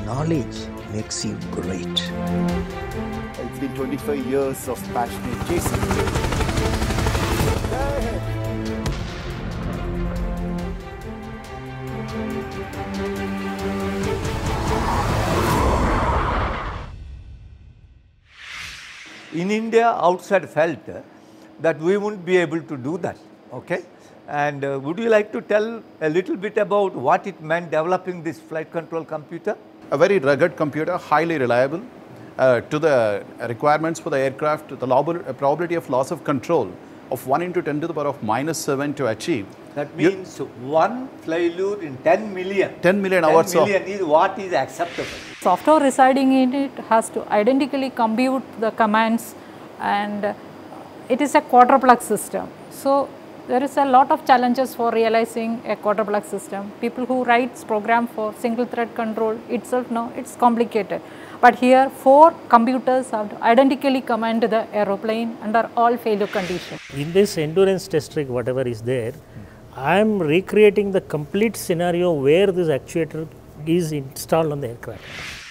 knowledge makes you great. It's been 25 years of passionate chasing. In India, outside felt that we wouldn't be able to do that, okay? And would you like to tell a little bit about what it meant developing this flight control computer? A very rugged computer, highly reliable to the requirements for the aircraft, the probability of loss of control of 1 into 10 to the power of -7 to achieve. That means one failure in 10 million. 10 million hours 10 million is what is acceptable. Software residing in it has to identically compute the commands, and it is a quadruplex system. So there is a lot of challenges for realizing a quadruplex system. People who write program for single thread control itself know it's complicated. But here 4 computers have to identically command the aeroplane under all failure conditions. In this endurance test rig, whatever is there, I am recreating the complete scenario where this actuator is installed on the aircraft.